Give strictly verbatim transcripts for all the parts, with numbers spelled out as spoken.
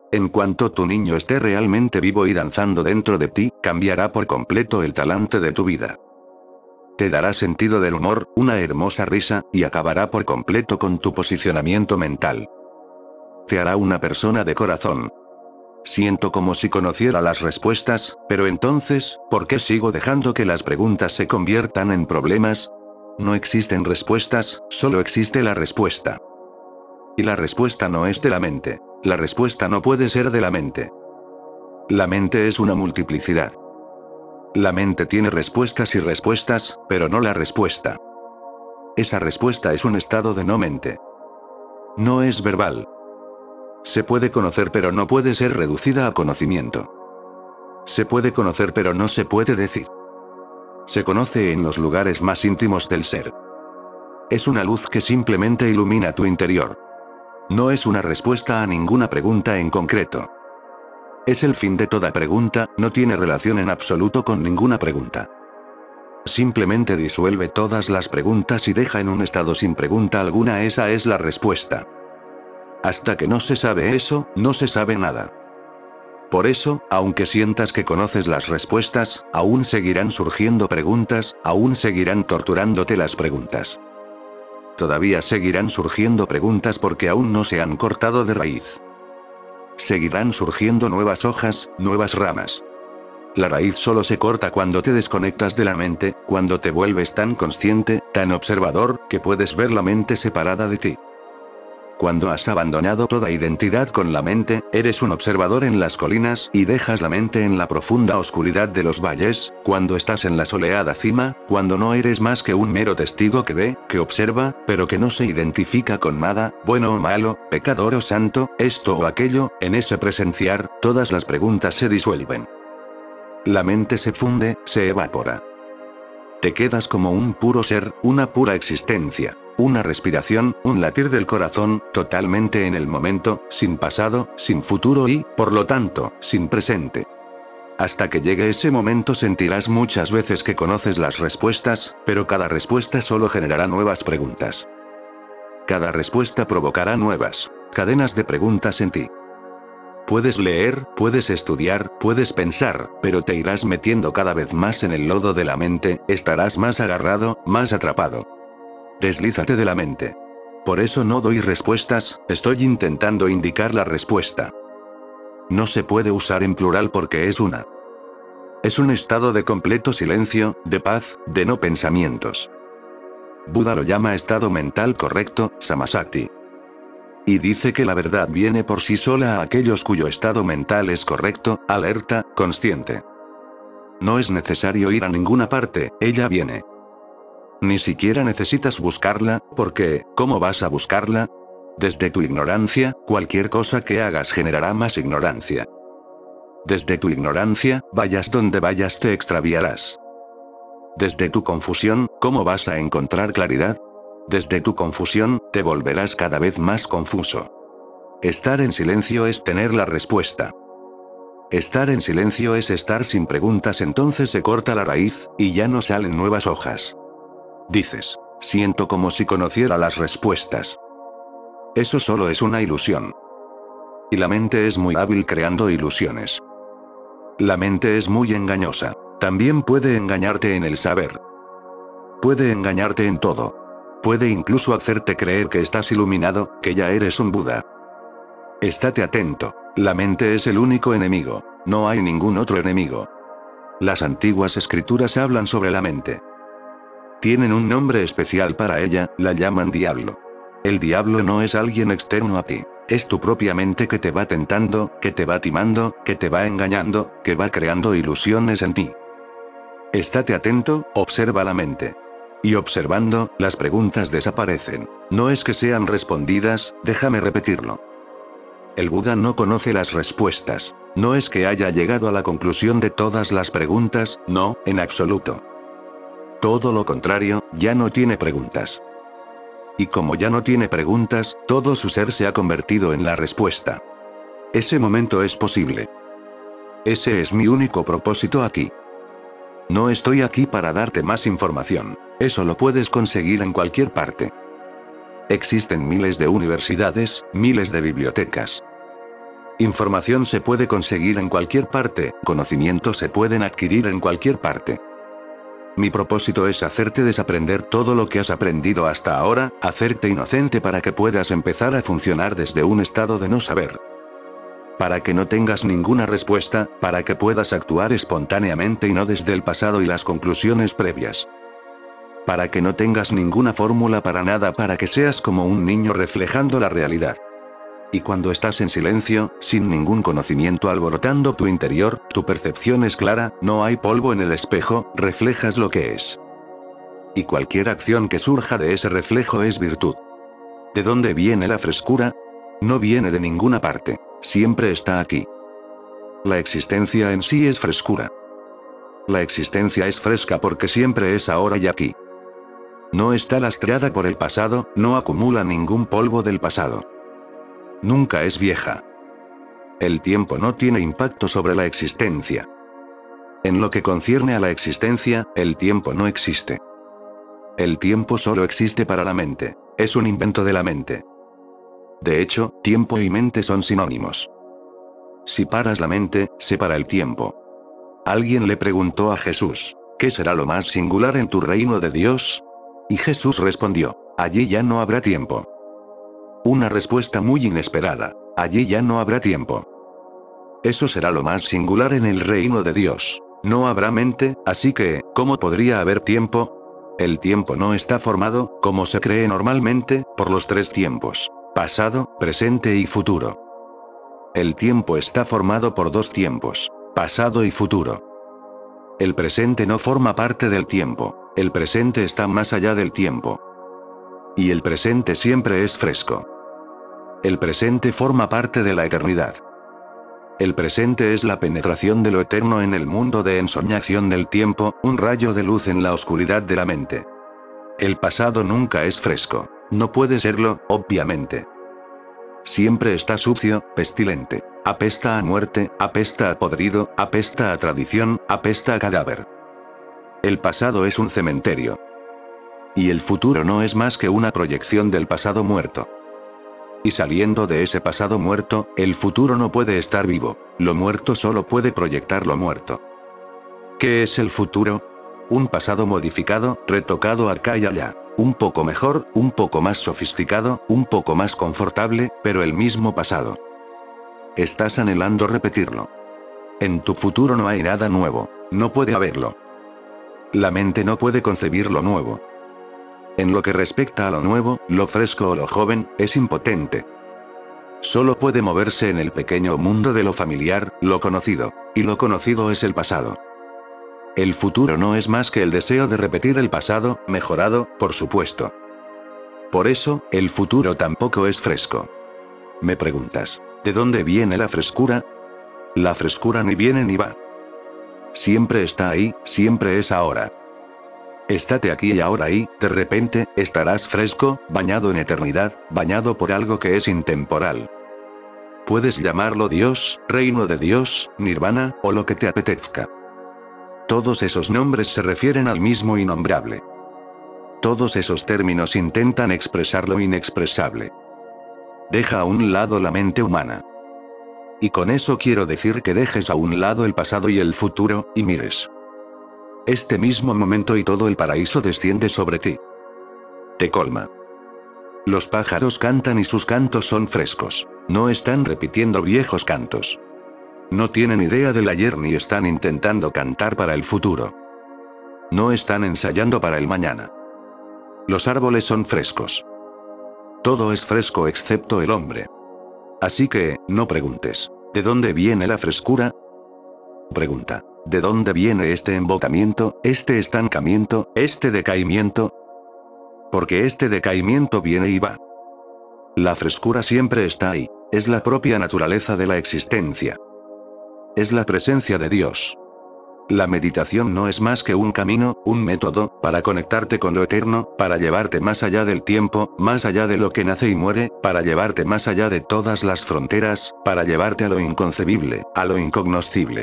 En cuanto tu niño esté realmente vivo y danzando dentro de ti, cambiará por completo el talante de tu vida. Te dará sentido del humor, una hermosa risa, y acabará por completo con tu posicionamiento mental. Te hará una persona de corazón. Siento como si conociera las respuestas, pero entonces, ¿por qué sigo dejando que las preguntas se conviertan en problemas? No existen respuestas, solo existe la respuesta. Y la respuesta no es de la mente. La respuesta no puede ser de la mente. La mente es una multiplicidad. La mente tiene respuestas y respuestas, pero no la respuesta. Esa respuesta es un estado de no mente. No es verbal. Se puede conocer pero no puede ser reducida a conocimiento. Se puede conocer pero no se puede decir. Se conoce en los lugares más íntimos del ser. Es una luz que simplemente ilumina tu interior. No es una respuesta a ninguna pregunta en concreto. Es el fin de toda pregunta, no tiene relación en absoluto con ninguna pregunta. Simplemente disuelve todas las preguntas y deja en un estado sin pregunta alguna, esa es la respuesta. Hasta que no se sabe eso, no se sabe nada. Por eso, aunque sientas que conoces las respuestas, aún seguirán surgiendo preguntas, aún seguirán torturándote las preguntas. Todavía seguirán surgiendo preguntas porque aún no se han cortado de raíz. Seguirán surgiendo nuevas hojas, nuevas ramas. La raíz solo se corta cuando te desconectas de la mente, cuando te vuelves tan consciente, tan observador, que puedes ver la mente separada de ti. Cuando has abandonado toda identidad con la mente, eres un observador en las colinas y dejas la mente en la profunda oscuridad de los valles, cuando estás en la soleada cima, cuando no eres más que un mero testigo que ve, que observa, pero que no se identifica con nada, bueno o malo, pecador o santo, esto o aquello, en ese presenciar, todas las preguntas se disuelven. La mente se funde, se evapora. Te quedas como un puro ser, una pura existencia. Una respiración, un latir del corazón, totalmente en el momento, sin pasado, sin futuro y, por lo tanto, sin presente. Hasta que llegue ese momento sentirás muchas veces que conoces las respuestas, pero cada respuesta solo generará nuevas preguntas. Cada respuesta provocará nuevas cadenas de preguntas en ti. Puedes leer, puedes estudiar, puedes pensar, pero te irás metiendo cada vez más en el lodo de la mente, estarás más agarrado, más atrapado. Deslízate de la mente. Por eso no doy respuestas, estoy intentando indicar la respuesta. No se puede usar en plural porque es una. Es un estado de completo silencio, de paz, de no pensamientos. Buda lo llama estado mental correcto, samasati. Y dice que la verdad viene por sí sola a aquellos cuyo estado mental es correcto, alerta, consciente. No es necesario ir a ninguna parte, ella viene. Ni siquiera necesitas buscarla, porque, ¿cómo vas a buscarla? Desde tu ignorancia, cualquier cosa que hagas generará más ignorancia. Desde tu ignorancia, vayas donde vayas te extraviarás. Desde tu confusión, ¿cómo vas a encontrar claridad? Desde tu confusión, te volverás cada vez más confuso. Estar en silencio es tener la respuesta. Estar en silencio es estar sin preguntas, entonces se corta la raíz, y ya no salen nuevas hojas. Dices, siento como si conociera las respuestas. Eso solo es una ilusión. Y la mente es muy hábil creando ilusiones. La mente es muy engañosa. También puede engañarte en el saber. Puede engañarte en todo. Puede incluso hacerte creer que estás iluminado, que ya eres un Buda. Estate atento. La mente es el único enemigo. No hay ningún otro enemigo. Las antiguas escrituras hablan sobre la mente. Tienen un nombre especial para ella, la llaman diablo. El diablo no es alguien externo a ti. Es tu propia mente que te va tentando, que te va timando, que te va engañando, que va creando ilusiones en ti. Estate atento, observa la mente. Y observando, las preguntas desaparecen. No es que sean respondidas, déjame repetirlo. El Buda no conoce las respuestas. No es que haya llegado a la conclusión de todas las preguntas, no, en absoluto. Todo lo contrario, ya no tiene preguntas. Y como ya no tiene preguntas, todo su ser se ha convertido en la respuesta. Ese momento es posible. Ese es mi único propósito aquí. No estoy aquí para darte más información. Eso lo puedes conseguir en cualquier parte. Existen miles de universidades, miles de bibliotecas. Información se puede conseguir en cualquier parte, conocimiento se pueden adquirir en cualquier parte. Mi propósito es hacerte desaprender todo lo que has aprendido hasta ahora, hacerte inocente para que puedas empezar a funcionar desde un estado de no saber. Para que no tengas ninguna respuesta, para que puedas actuar espontáneamente y no desde el pasado y las conclusiones previas. Para que no tengas ninguna fórmula para nada, para que seas como un niño reflejando la realidad. Y cuando estás en silencio, sin ningún conocimiento alborotando tu interior, tu percepción es clara, no hay polvo en el espejo, reflejas lo que es. Y cualquier acción que surja de ese reflejo es virtud. ¿De dónde viene la frescura? No viene de ninguna parte, siempre está aquí. La existencia en sí es frescura. La existencia es fresca porque siempre es ahora y aquí. No está lastrada por el pasado, no acumula ningún polvo del pasado. Nunca es vieja. El tiempo no tiene impacto sobre la existencia. En lo que concierne a la existencia, el tiempo no existe. El tiempo solo existe para la mente. Es un invento de la mente. De hecho, tiempo y mente son sinónimos. Si paras la mente, se para el tiempo. Alguien le preguntó a Jesús, ¿qué será lo más singular en tu reino de Dios? Y Jesús respondió, allí ya no habrá tiempo. Una respuesta muy inesperada. Allí ya no habrá tiempo. Eso será lo más singular en el reino de Dios. No habrá mente, así que, ¿cómo podría haber tiempo? El tiempo no está formado, como se cree normalmente, por los tres tiempos: pasado, presente y futuro. El tiempo está formado por dos tiempos: pasado y futuro. El presente no forma parte del tiempo. El presente está más allá del tiempo. Y el presente siempre es fresco. El presente forma parte de la eternidad. El presente es la penetración de lo eterno en el mundo de ensoñación del tiempo, un rayo de luz en la oscuridad de la mente. El pasado nunca es fresco. No puede serlo, obviamente. Siempre está sucio, pestilente. Apesta a muerte, apesta a podrido, apesta a tradición, apesta a cadáver. El pasado es un cementerio. Y el futuro no es más que una proyección del pasado muerto. Y saliendo de ese pasado muerto, el futuro no puede estar vivo. Lo muerto solo puede proyectar lo muerto. ¿Qué es el futuro? Un pasado modificado, retocado acá y allá. Un poco mejor, un poco más sofisticado, un poco más confortable, pero el mismo pasado. Estás anhelando repetirlo. En tu futuro no hay nada nuevo. No puede haberlo. La mente no puede concebir lo nuevo. En lo que respecta a lo nuevo, lo fresco o lo joven, es impotente. Solo puede moverse en el pequeño mundo de lo familiar, lo conocido. Y lo conocido es el pasado. El futuro no es más que el deseo de repetir el pasado, mejorado, por supuesto. Por eso, el futuro tampoco es fresco. Me preguntas, ¿de dónde viene la frescura? La frescura ni viene ni va. Siempre está ahí, siempre es ahora. Estate aquí y ahora y, de repente, estarás fresco, bañado en eternidad, bañado por algo que es intemporal. Puedes llamarlo Dios, reino de Dios, nirvana, o lo que te apetezca. Todos esos nombres se refieren al mismo innombrable. Todos esos términos intentan expresar lo inexpresable. Deja a un lado la mente humana. Y con eso quiero decir que dejes a un lado el pasado y el futuro, y mires este mismo momento y todo el paraíso desciende sobre ti. Te colma. Los pájaros cantan y sus cantos son frescos. No están repitiendo viejos cantos. No tienen idea del ayer ni están intentando cantar para el futuro. No están ensayando para el mañana. Los árboles son frescos. Todo es fresco excepto el hombre. Así que, no preguntes, ¿de dónde viene la frescura? Pregunta, ¿de dónde viene este embotamiento, este estancamiento, este decaimiento? Porque este decaimiento viene y va. La frescura siempre está ahí, es la propia naturaleza de la existencia. Es la presencia de Dios. La meditación no es más que un camino, un método, para conectarte con lo eterno, para llevarte más allá del tiempo, más allá de lo que nace y muere, para llevarte más allá de todas las fronteras, para llevarte a lo inconcebible, a lo incognoscible.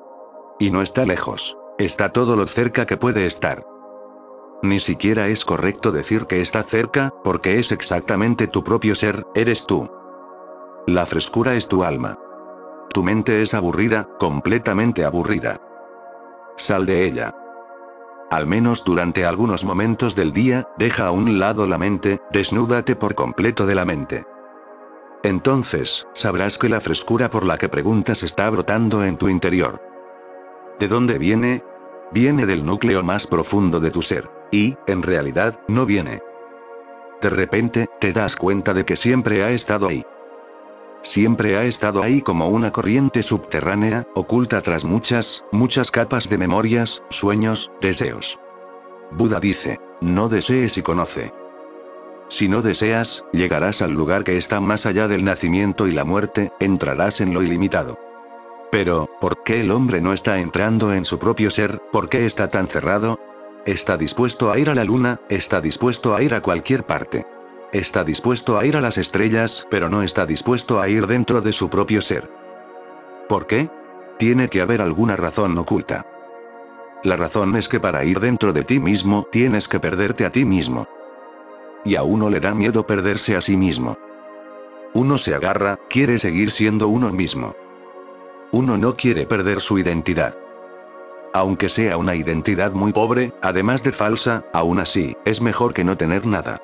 Y no está lejos. Está todo lo cerca que puede estar. Ni siquiera es correcto decir que está cerca, porque es exactamente tu propio ser, eres tú. La frescura es tu alma. Tu mente es aburrida, completamente aburrida. Sal de ella. Al menos durante algunos momentos del día, deja a un lado la mente, desnúdate por completo de la mente. Entonces, sabrás que la frescura por la que preguntas está brotando en tu interior. ¿De dónde viene? Viene del núcleo más profundo de tu ser. Y, en realidad, no viene. De repente, te das cuenta de que siempre ha estado ahí. Siempre ha estado ahí como una corriente subterránea, oculta tras muchas, muchas capas de memorias, sueños, deseos. Buda dice, no desees y conoce. Si no deseas, llegarás al lugar que está más allá del nacimiento y la muerte, entrarás en lo ilimitado. Pero, ¿por qué el hombre no está entrando en su propio ser? ¿Por qué está tan cerrado? Está dispuesto a ir a la luna, está dispuesto a ir a cualquier parte. Está dispuesto a ir a las estrellas, pero no está dispuesto a ir dentro de su propio ser. ¿Por qué? Tiene que haber alguna razón oculta. La razón es que para ir dentro de ti mismo, tienes que perderte a ti mismo. Y a uno le da miedo perderse a sí mismo. Uno se agarra, quiere seguir siendo uno mismo. Uno no quiere perder su identidad. Aunque sea una identidad muy pobre, además de falsa, aún así, es mejor que no tener nada.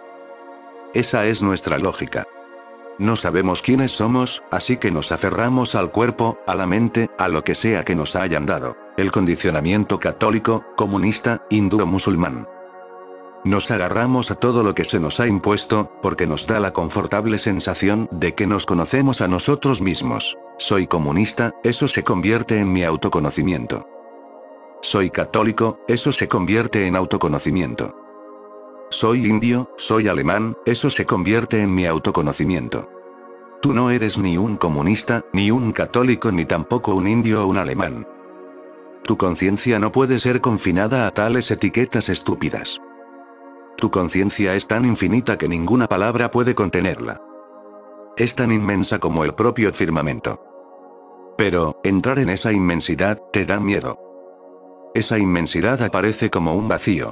Esa es nuestra lógica. No sabemos quiénes somos, así que nos aferramos al cuerpo, a la mente, a lo que sea que nos hayan dado. El condicionamiento católico, comunista, hindú o musulmán. Nos agarramos a todo lo que se nos ha impuesto, porque nos da la confortable sensación de que nos conocemos a nosotros mismos. Soy comunista, eso se convierte en mi autoconocimiento. Soy católico, eso se convierte en autoconocimiento. Soy indio, soy alemán, eso se convierte en mi autoconocimiento. Tú no eres ni un comunista, ni un católico, ni tampoco un indio o un alemán. Tu conciencia no puede ser confinada a tales etiquetas estúpidas. Tu conciencia es tan infinita que ninguna palabra puede contenerla. Es tan inmensa como el propio firmamento. Pero, entrar en esa inmensidad, te da miedo. Esa inmensidad aparece como un vacío.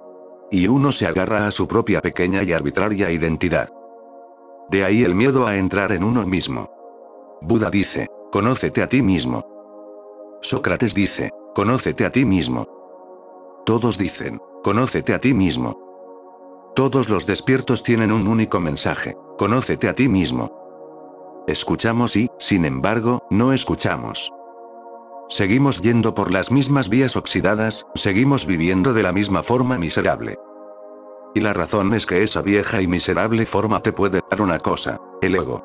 Y uno se agarra a su propia pequeña y arbitraria identidad. De ahí el miedo a entrar en uno mismo. Buda dice, conócete a ti mismo. Sócrates dice, conócete a ti mismo. Todos dicen, conócete a ti mismo. Todos los despiertos tienen un único mensaje, conócete a ti mismo. Escuchamos y, sin embargo, no escuchamos. Seguimos yendo por las mismas vías oxidadas, seguimos viviendo de la misma forma miserable. Y la razón es que esa vieja y miserable forma te puede dar una cosa, el ego.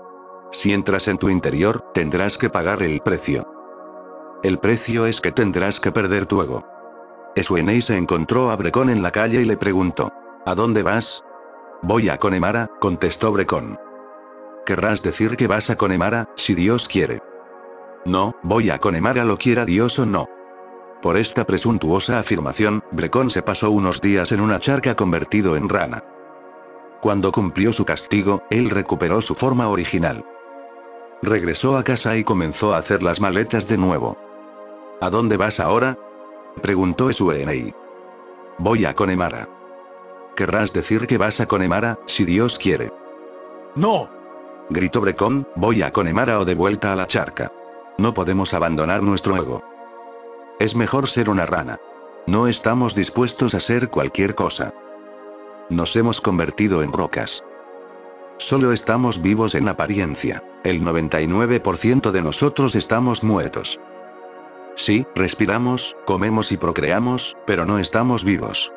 Si entras en tu interior, tendrás que pagar el precio. El precio es que tendrás que perder tu ego. Esuenei se encontró a Brecón en la calle y le preguntó, ¿a dónde vas? Voy a Connemara, contestó Brecón. Querrás decir que vas a Connemara, si Dios quiere. No, voy a Connemara lo quiera Dios o no. Por esta presuntuosa afirmación, Brecón se pasó unos días en una charca convertido en rana. Cuando cumplió su castigo, él recuperó su forma original. Regresó a casa y comenzó a hacer las maletas de nuevo. ¿A dónde vas ahora? Preguntó Esuenei. Voy a Connemara. Querrás decir que vas a Connemara, si Dios quiere. ¡No! Gritó Brecón, voy a Connemara o de vuelta a la charca. No podemos abandonar nuestro ego. Es mejor ser una rana. No estamos dispuestos a ser cualquier cosa. Nos hemos convertido en rocas. Solo estamos vivos en apariencia. El noventa y nueve por ciento de nosotros estamos muertos. Sí, respiramos, comemos y procreamos, pero no estamos vivos.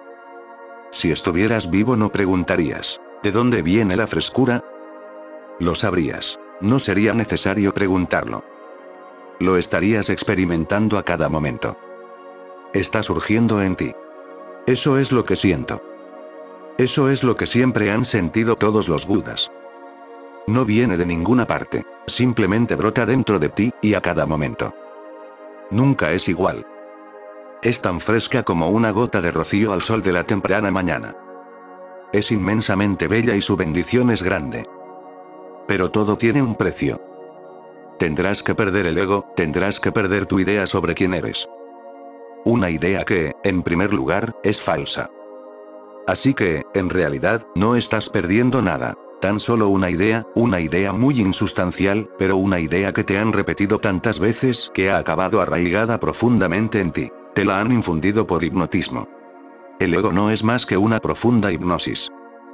Si estuvieras vivo no preguntarías, ¿de dónde viene la frescura? Lo sabrías. No sería necesario preguntarlo. Lo estarías experimentando a cada momento. Está surgiendo en ti. Eso es lo que siento. Eso es lo que siempre han sentido todos los Budas. No viene de ninguna parte, simplemente brota dentro de ti, y a cada momento. Nunca es igual. Es tan fresca como una gota de rocío al sol de la temprana mañana. Es inmensamente bella y su bendición es grande. Pero todo tiene un precio. Tendrás que perder el ego, tendrás que perder tu idea sobre quién eres. Una idea que, en primer lugar, es falsa. Así que, en realidad, no estás perdiendo nada. tan solo una idea, una idea muy insustancial, pero una idea que te han repetido tantas veces que ha acabado arraigada profundamente en ti. Te la han infundido por hipnotismo. El ego no es más que una profunda hipnosis.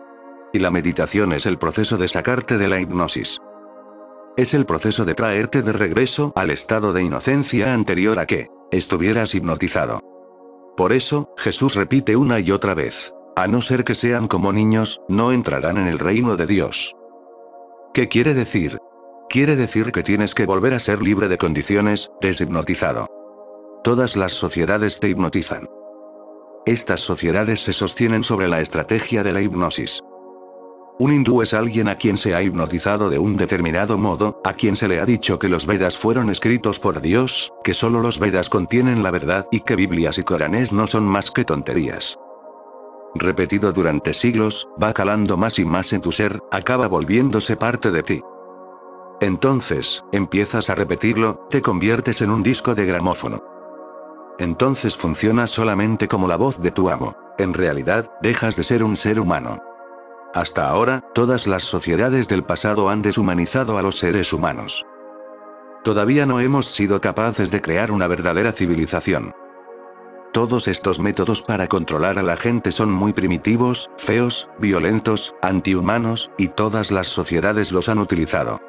Y la meditación es el proceso de sacarte de la hipnosis. Es el proceso de traerte de regreso al estado de inocencia anterior a que estuvieras hipnotizado. Por eso, Jesús repite una y otra vez: a no ser que sean como niños, no entrarán en el reino de Dios. ¿Qué quiere decir? Quiere decir que tienes que volver a ser libre de condiciones, deshipnotizado. Todas las sociedades te hipnotizan. Estas sociedades se sostienen sobre la estrategia de la hipnosis. Un hindú es alguien a quien se ha hipnotizado de un determinado modo, a quien se le ha dicho que los Vedas fueron escritos por Dios, que solo los Vedas contienen la verdad y que Biblias y Coranes no son más que tonterías. Repetido durante siglos, va calando más y más en tu ser, acaba volviéndose parte de ti. Entonces, empiezas a repetirlo, te conviertes en un disco de gramófono. Entonces funciona solamente como la voz de tu amo. En realidad, dejas de ser un ser humano. Hasta ahora, todas las sociedades del pasado han deshumanizado a los seres humanos. Todavía no hemos sido capaces de crear una verdadera civilización. Todos estos métodos para controlar a la gente son muy primitivos, feos, violentos, antihumanos, y todas las sociedades los han utilizado.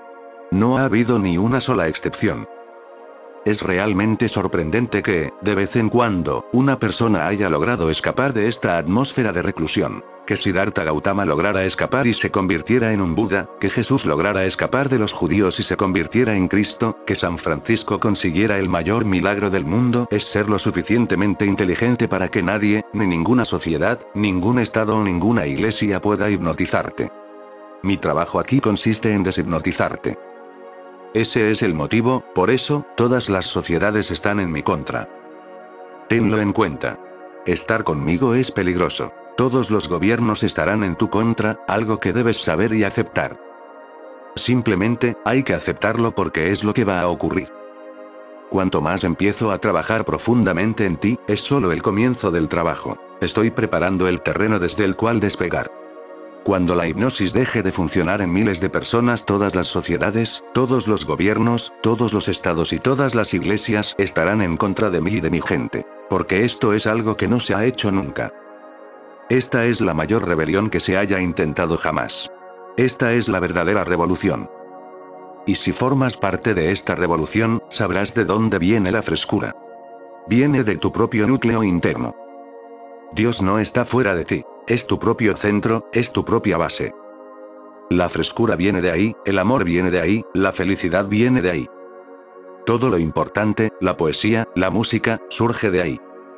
No ha habido ni una sola excepción. Es realmente sorprendente que, de vez en cuando, una persona haya logrado escapar de esta atmósfera de reclusión. Que Siddhartha Gautama lograra escapar y se convirtiera en un Buda, que Jesús lograra escapar de los judíos y se convirtiera en Cristo, que San Francisco consiguiera el mayor milagro del mundo, es ser lo suficientemente inteligente para que nadie, ni ninguna sociedad, ningún estado o ninguna iglesia pueda hipnotizarte. Mi trabajo aquí consiste en deshipnotizarte. Ese es el motivo, por eso, todas las sociedades están en mi contra. Tenlo en cuenta. Estar conmigo es peligroso. Todos los gobiernos estarán en tu contra, algo que debes saber y aceptar. Simplemente, hay que aceptarlo porque es lo que va a ocurrir. Cuanto más empiezo a trabajar profundamente en ti, es solo el comienzo del trabajo. Estoy preparando el terreno desde el cual despegar. Cuando la hipnosis deje de funcionar en miles de personas, todas las sociedades, todos los gobiernos, todos los estados y todas las iglesias estarán en contra de mí y de mi gente. Porque esto es algo que no se ha hecho nunca. Esta es la mayor rebelión que se haya intentado jamás. Esta es la verdadera revolución. Y si formas parte de esta revolución, sabrás de dónde viene la frescura. Viene de tu propio núcleo interno. Dios no está fuera de ti. Es tu propio centro, es tu propia base. La frescura viene de ahí, el amor viene de ahí, la felicidad viene de ahí. Todo lo importante, la poesía, la música, surge de ahí.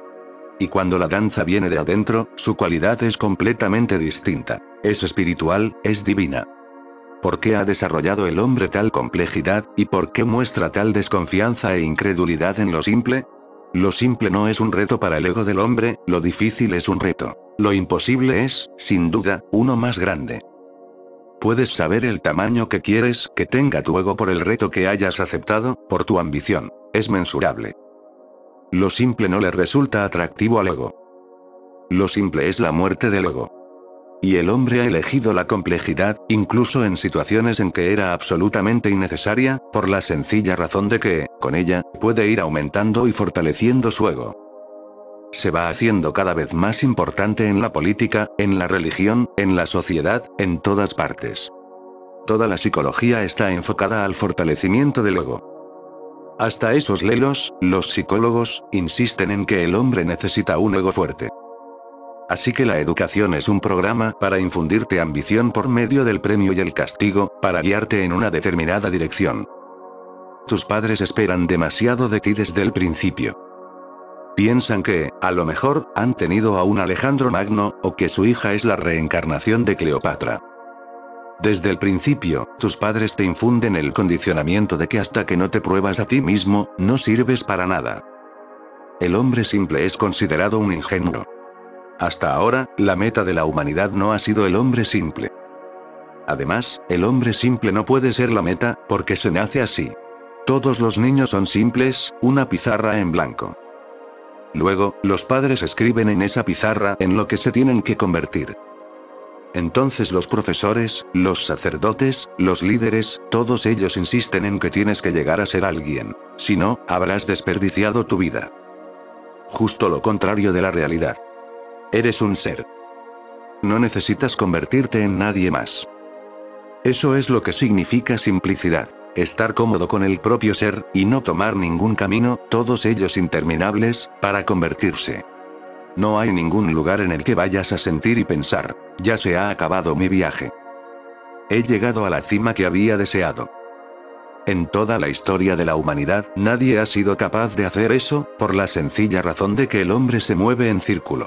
Y cuando la danza viene de adentro, su cualidad es completamente distinta. Es espiritual, es divina. ¿Por qué ha desarrollado el hombre tal complejidad, y por qué muestra tal desconfianza e incredulidad en lo simple? Lo simple no es un reto para el ego del hombre, lo difícil es un reto. Lo imposible es, sin duda, uno más grande. Puedes saber el tamaño que quieres que tenga tu ego por el reto que hayas aceptado, por tu ambición. Es mensurable. Lo simple no le resulta atractivo al ego. Lo simple es la muerte del ego. Y el hombre ha elegido la complejidad, incluso en situaciones en que era absolutamente innecesaria, por la sencilla razón de que, con ella, puede ir aumentando y fortaleciendo su ego. Se va haciendo cada vez más importante en la política, en la religión, en la sociedad, en todas partes. Toda la psicología está enfocada al fortalecimiento del ego. Hasta esos lelos, los psicólogos, insisten en que el hombre necesita un ego fuerte. Así que la educación es un programa para infundirte ambición por medio del premio y el castigo, para guiarte en una determinada dirección. Tus padres esperan demasiado de ti desde el principio. Piensan que, a lo mejor, han tenido a un Alejandro Magno, o que su hija es la reencarnación de Cleopatra. Desde el principio, tus padres te infunden el condicionamiento de que hasta que no te pruebas a ti mismo, no sirves para nada. El hombre simple es considerado un ingenuo. Hasta ahora, la meta de la humanidad no ha sido el hombre simple. Además, el hombre simple no puede ser la meta, porque se nace así. Todos los niños son simples, una pizarra en blanco. Luego, los padres escriben en esa pizarra en lo que se tienen que convertir. Entonces los profesores, los sacerdotes, los líderes, todos ellos insisten en que tienes que llegar a ser alguien. Si no, habrás desperdiciado tu vida. Justo lo contrario de la realidad. Eres un ser. No necesitas convertirte en nadie más. Eso es lo que significa simplicidad. Estar cómodo con el propio ser, y no tomar ningún camino, todos ellos interminables, para convertirse. No hay ningún lugar en el que vayas a sentir y pensar, ya se ha acabado mi viaje. He llegado a la cima que había deseado. En toda la historia de la humanidad, nadie ha sido capaz de hacer eso, por la sencilla razón de que el hombre se mueve en círculo.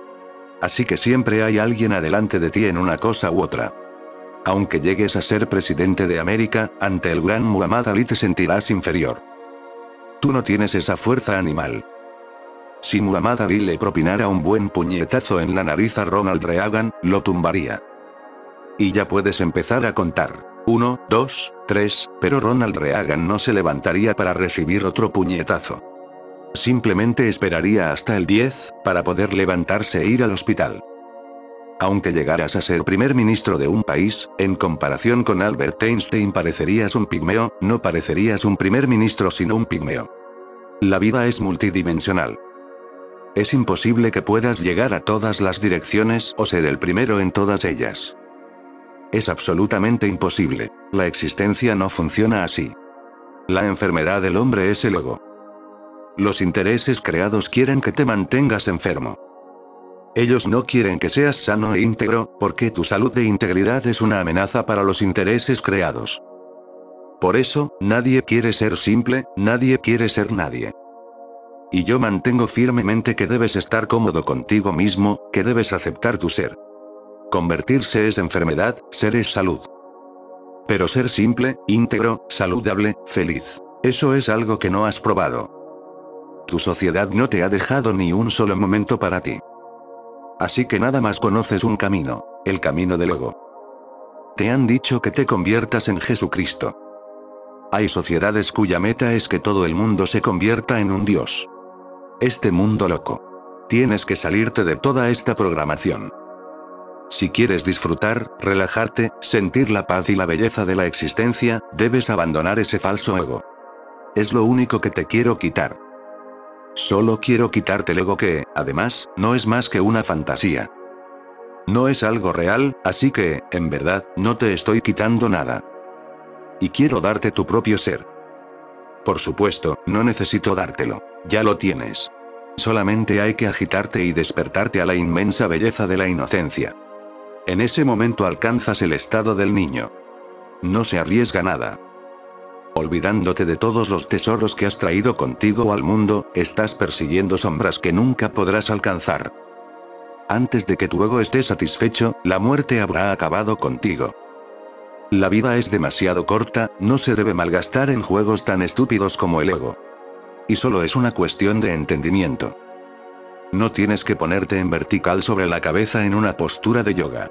Así que siempre hay alguien adelante de ti en una cosa u otra. Aunque llegues a ser presidente de América, ante el gran Muhammad Ali te sentirás inferior. Tú no tienes esa fuerza animal. Si Muhammad Ali le propinara un buen puñetazo en la nariz a Ronald Reagan, lo tumbaría. Y ya puedes empezar a contar. Uno, dos, tres, pero Ronald Reagan no se levantaría para recibir otro puñetazo. Simplemente esperaría hasta el diez, para poder levantarse e ir al hospital. Aunque llegaras a ser primer ministro de un país, en comparación con Albert Einstein parecerías un pigmeo, no parecerías un primer ministro sino un pigmeo. La vida es multidimensional. Es imposible que puedas llegar a todas las direcciones o ser el primero en todas ellas. Es absolutamente imposible. La existencia no funciona así. La enfermedad del hombre es el ego. Los intereses creados quieren que te mantengas enfermo. Ellos no quieren que seas sano e íntegro, porque tu salud e integridad es una amenaza para los intereses creados. Por eso, nadie quiere ser simple, nadie quiere ser nadie. Y yo mantengo firmemente que debes estar cómodo contigo mismo, que debes aceptar tu ser. Convertirse es enfermedad, ser es salud. Pero ser simple, íntegro, saludable, feliz, eso es algo que no has probado. Tu sociedad no te ha dejado ni un solo momento para ti. Así que nada más conoces un camino, el camino del ego. Te han dicho que te conviertas en Jesucristo. Hay sociedades cuya meta es que todo el mundo se convierta en un dios. Este mundo loco. Tienes que salirte de toda esta programación. Si quieres disfrutar, relajarte, sentir la paz y la belleza de la existencia, debes abandonar ese falso ego. Es lo único que te quiero quitar. Solo quiero quitarte el ego que, además, no es más que una fantasía. No es algo real, así que, en verdad, no te estoy quitando nada. Y quiero darte tu propio ser. Por supuesto, no necesito dártelo. Ya lo tienes. Solamente hay que agitarte y despertarte a la inmensa belleza de la inocencia. En ese momento alcanzas el estado del niño. No se arriesga nada. Olvidándote de todos los tesoros que has traído contigo al mundo, estás persiguiendo sombras que nunca podrás alcanzar. Antes de que tu ego esté satisfecho, la muerte habrá acabado contigo. La vida es demasiado corta, no se debe malgastar en juegos tan estúpidos como el ego. Y solo es una cuestión de entendimiento. No tienes que ponerte en vertical sobre la cabeza en una postura de yoga.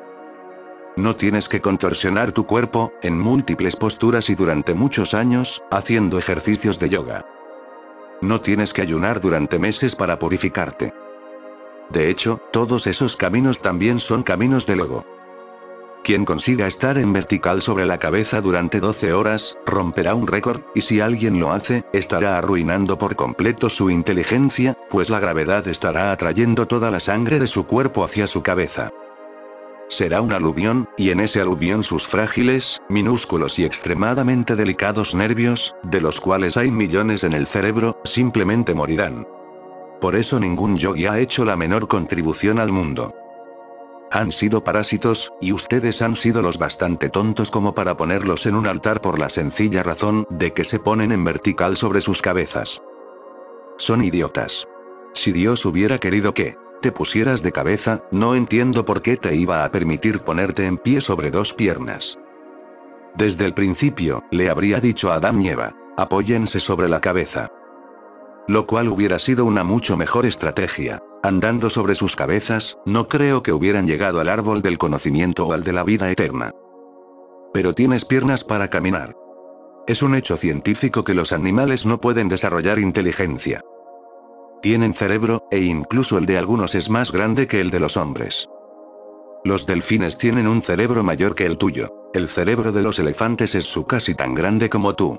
No tienes que contorsionar tu cuerpo, en múltiples posturas y durante muchos años, haciendo ejercicios de yoga. No tienes que ayunar durante meses para purificarte. De hecho, todos esos caminos también son caminos del ego. Quien consiga estar en vertical sobre la cabeza durante doce horas, romperá un récord, y si alguien lo hace, estará arruinando por completo su inteligencia, pues la gravedad estará atrayendo toda la sangre de su cuerpo hacia su cabeza. Será un aluvión, y en ese aluvión sus frágiles, minúsculos y extremadamente delicados nervios, de los cuales hay millones en el cerebro, simplemente morirán. Por eso ningún yogi ha hecho la menor contribución al mundo. Han sido parásitos, y ustedes han sido los bastante tontos como para ponerlos en un altar por la sencilla razón de que se ponen en vertical sobre sus cabezas. Son idiotas. Si Dios hubiera querido que te pusieras de cabeza, no entiendo por qué te iba a permitir ponerte en pie sobre dos piernas. Desde el principio, le habría dicho a Adán y Eva, apóyense sobre la cabeza. Lo cual hubiera sido una mucho mejor estrategia. Andando sobre sus cabezas, no creo que hubieran llegado al árbol del conocimiento o al de la vida eterna. Pero tienes piernas para caminar. Es un hecho científico que los animales no pueden desarrollar inteligencia. Tienen cerebro, e incluso el de algunos es más grande que el de los hombres. Los delfines tienen un cerebro mayor que el tuyo. El cerebro de los elefantes es su casi tan grande como tú.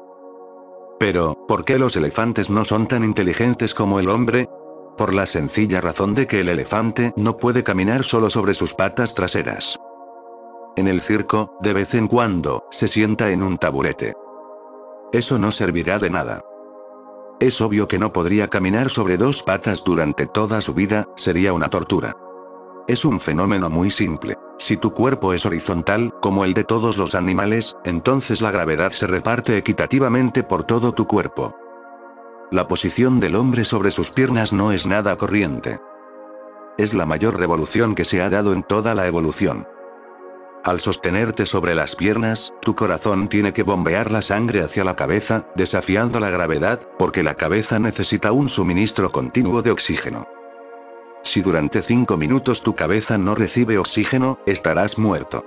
Pero, ¿por qué los elefantes no son tan inteligentes como el hombre? Por la sencilla razón de que el elefante no puede caminar solo sobre sus patas traseras. En el circo, de vez en cuando, se sienta en un taburete. Eso no servirá de nada. Es obvio que no podría caminar sobre dos patas durante toda su vida, sería una tortura. Es un fenómeno muy simple. Si tu cuerpo es horizontal, como el de todos los animales, entonces la gravedad se reparte equitativamente por todo tu cuerpo. La posición del hombre sobre sus piernas no es nada corriente. Es la mayor revolución que se ha dado en toda la evolución. Al sostenerte sobre las piernas, tu corazón tiene que bombear la sangre hacia la cabeza, desafiando la gravedad, porque la cabeza necesita un suministro continuo de oxígeno. Si durante cinco minutos tu cabeza no recibe oxígeno, estarás muerto.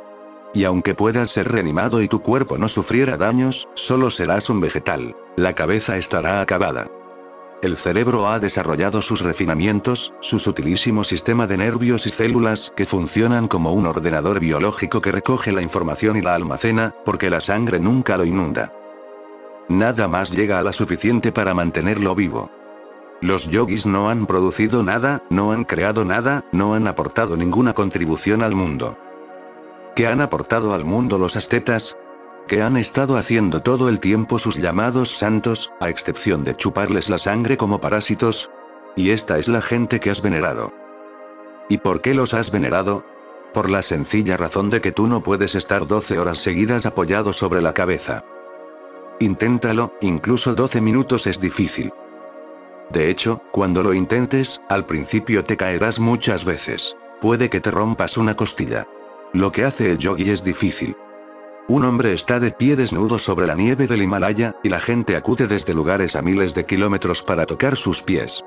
Y aunque puedas ser reanimado y tu cuerpo no sufriera daños, solo serás un vegetal. La cabeza estará acabada. El cerebro ha desarrollado sus refinamientos, su sutilísimo sistema de nervios y células que funcionan como un ordenador biológico que recoge la información y la almacena, porque la sangre nunca lo inunda. Nada más llega a la suficiente para mantenerlo vivo. Los yogis no han producido nada, no han creado nada, no han aportado ninguna contribución al mundo. ¿Qué han aportado al mundo los ascetas? ¿Qué han estado haciendo todo el tiempo sus llamados santos, a excepción de chuparles la sangre como parásitos? Y esta es la gente que has venerado. ¿Y por qué los has venerado? Por la sencilla razón de que tú no puedes estar doce horas seguidas apoyado sobre la cabeza. Inténtalo, incluso doce minutos es difícil. De hecho, cuando lo intentes, al principio te caerás muchas veces. Puede que te rompas una costilla. Lo que hace el yogi es difícil. Un hombre está de pie desnudo sobre la nieve del Himalaya, y la gente acude desde lugares a miles de kilómetros para tocar sus pies.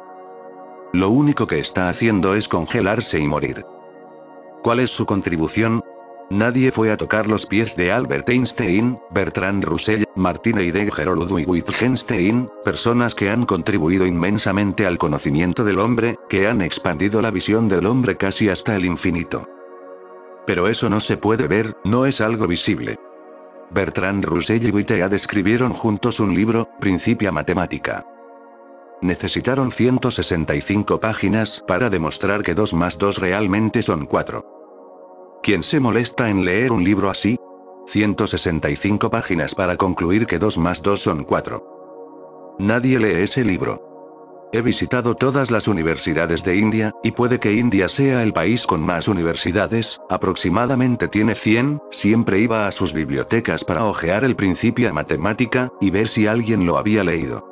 Lo único que está haciendo es congelarse y morir. ¿Cuál es su contribución? Nadie fue a tocar los pies de Albert Einstein, Bertrand Russell, Martin Heidegger o Ludwig Wittgenstein, personas que han contribuido inmensamente al conocimiento del hombre, que han expandido la visión del hombre casi hasta el infinito. Pero eso no se puede ver, no es algo visible. Bertrand Russell y Whitehead escribieron juntos un libro, Principia Mathematica. Necesitaron ciento sesenta y cinco páginas para demostrar que dos más dos realmente son cuatro. ¿Quién se molesta en leer un libro así? ciento sesenta y cinco páginas para concluir que dos más dos son cuatro. Nadie lee ese libro. He visitado todas las universidades de India, y puede que India sea el país con más universidades, aproximadamente tiene cien, siempre iba a sus bibliotecas para hojear el Principia Mathematica, y ver si alguien lo había leído.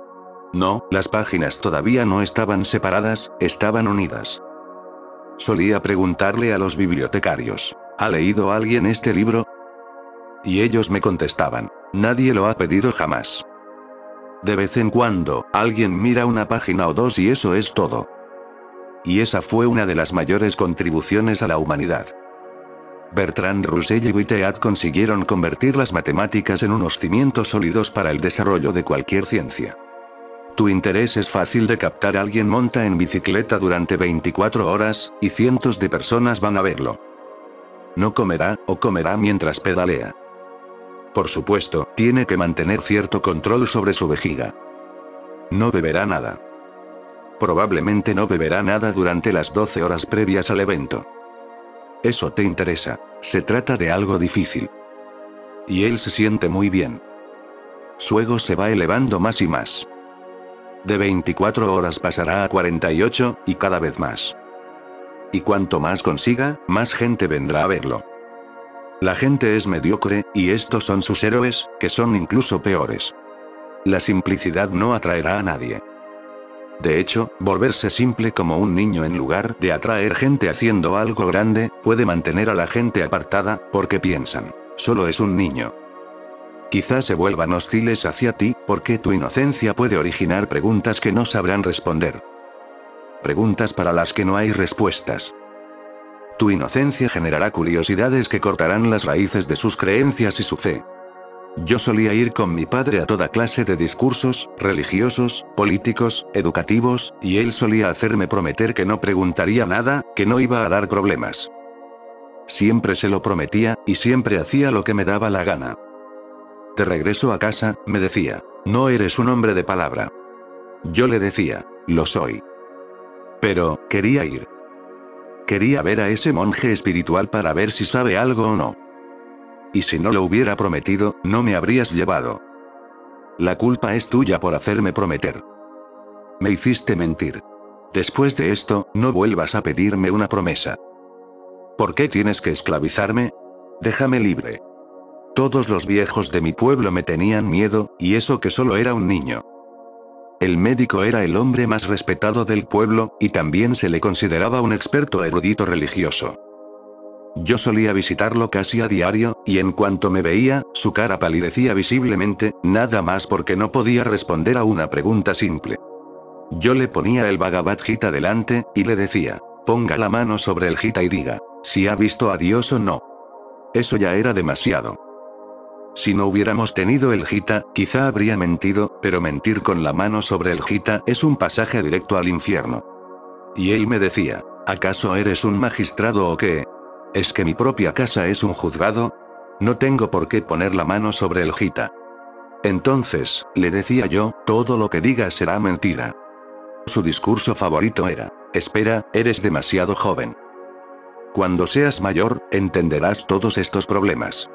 No, las páginas todavía no estaban separadas, estaban unidas. Solía preguntarle a los bibliotecarios, ¿ha leído alguien este libro? Y ellos me contestaban, nadie lo ha pedido jamás. De vez en cuando, alguien mira una página o dos y eso es todo. Y esa fue una de las mayores contribuciones a la humanidad. Bertrand Russell y Whitehead consiguieron convertir las matemáticas en unos cimientos sólidos para el desarrollo de cualquier ciencia. Tu interés es fácil de captar. Alguien monta en bicicleta durante veinticuatro horas, y cientos de personas van a verlo. No comerá, o comerá mientras pedalea. Por supuesto, tiene que mantener cierto control sobre su vejiga. No beberá nada. Probablemente no beberá nada durante las doce horas previas al evento. Eso te interesa. Se trata de algo difícil. Y él se siente muy bien. Su ego se va elevando más y más. De veinticuatro horas pasará a cuarenta y ocho, y cada vez más. Y cuanto más consiga, más gente vendrá a verlo. La gente es mediocre, y estos son sus héroes, que son incluso peores. La simplicidad no atraerá a nadie. De hecho, volverse simple como un niño en lugar de atraer gente haciendo algo grande, puede mantener a la gente apartada, porque piensan, solo es un niño. Quizás se vuelvan hostiles hacia ti, porque tu inocencia puede originar preguntas que no sabrán responder. Preguntas para las que no hay respuestas. Tu inocencia generará curiosidades que cortarán las raíces de sus creencias y su fe. Yo solía ir con mi padre a toda clase de discursos, religiosos, políticos, educativos, y él solía hacerme prometer que no preguntaría nada, que no iba a dar problemas. Siempre se lo prometía, y siempre hacía lo que me daba la gana. De regreso a casa, me decía, no eres un hombre de palabra. Yo le decía, lo soy. Pero, quería ir. Quería ver a ese monje espiritual para ver si sabe algo o no. Y si no lo hubiera prometido, no me habrías llevado. La culpa es tuya por hacerme prometer. Me hiciste mentir. Después de esto, no vuelvas a pedirme una promesa. ¿Por qué tienes que esclavizarme? Déjame libre. Todos los viejos de mi pueblo me tenían miedo, y eso que solo era un niño. El médico era el hombre más respetado del pueblo, y también se le consideraba un experto erudito religioso. Yo solía visitarlo casi a diario, y en cuanto me veía, su cara palidecía visiblemente, nada más porque no podía responder a una pregunta simple. Yo le ponía el Bhagavad Gita delante, y le decía, ponga la mano sobre el Gita y diga, si ha visto a Dios o no. Eso ya era demasiado. Si no hubiéramos tenido el Gita, quizá habría mentido, pero mentir con la mano sobre el Gita es un pasaje directo al infierno. Y él me decía, ¿acaso eres un magistrado o qué? ¿Es que mi propia casa es un juzgado? No tengo por qué poner la mano sobre el Gita. Entonces, le decía yo, todo lo que digas será mentira. Su discurso favorito era, espera, eres demasiado joven. Cuando seas mayor, entenderás todos estos problemas.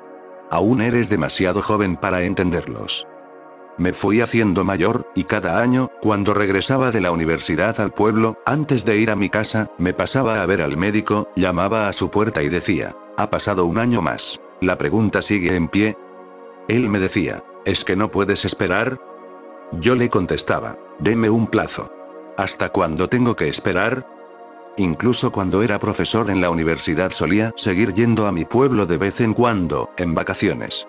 Aún eres demasiado joven para entenderlos. Me fui haciendo mayor, y cada año, cuando regresaba de la universidad al pueblo, antes de ir a mi casa, me pasaba a ver al médico, llamaba a su puerta y decía, ha pasado un año más. ¿La pregunta sigue en pie? Él me decía, ¿es que no puedes esperar? Yo le contestaba, deme un plazo. ¿Hasta cuándo tengo que esperar? Incluso cuando era profesor en la universidad solía seguir yendo a mi pueblo de vez en cuando, en vacaciones.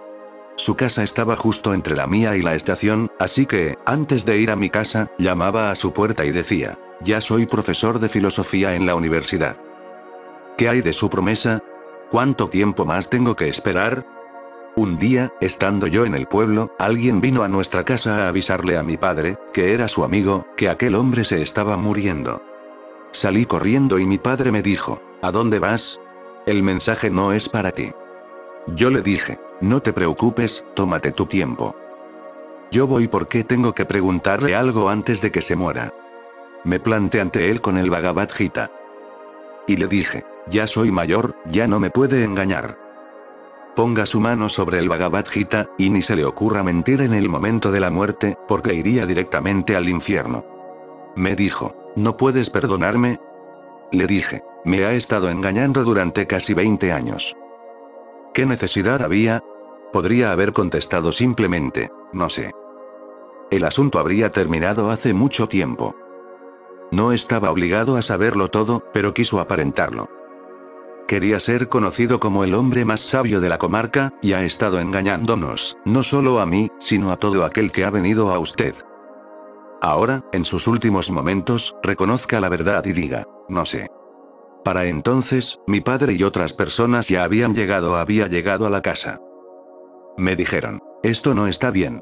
Su casa estaba justo entre la mía y la estación, así que, antes de ir a mi casa, llamaba a su puerta y decía, ya soy profesor de filosofía en la universidad. ¿Qué hay de su promesa? ¿Cuánto tiempo más tengo que esperar? Un día, estando yo en el pueblo, alguien vino a nuestra casa a avisarle a mi padre, que era su amigo, que aquel hombre se estaba muriendo. Salí corriendo y mi padre me dijo, ¿a dónde vas? El mensaje no es para ti. Yo le dije, no te preocupes, tómate tu tiempo. Yo voy porque tengo que preguntarle algo antes de que se muera. Me planté ante él con el Bhagavad Gita. Y le dije, ya soy mayor, ya no me puede engañar. Ponga su mano sobre el Bhagavad Gita, y ni se le ocurra mentir en el momento de la muerte, porque iría directamente al infierno. Me dijo, ¿no puedes perdonarme? Le dije, me ha estado engañando durante casi veinte años. ¿Qué necesidad había? Podría haber contestado simplemente, no sé. El asunto habría terminado hace mucho tiempo. No estaba obligado a saberlo todo, pero quiso aparentarlo. Quería ser conocido como el hombre más sabio de la comarca, y ha estado engañándonos, no solo a mí, sino a todo aquel que ha venido a usted. Ahora, en sus últimos momentos, reconozca la verdad y diga, no sé. Para entonces, mi padre y otras personas ya habían llegado había llegado a la casa. Me dijeron, esto no está bien.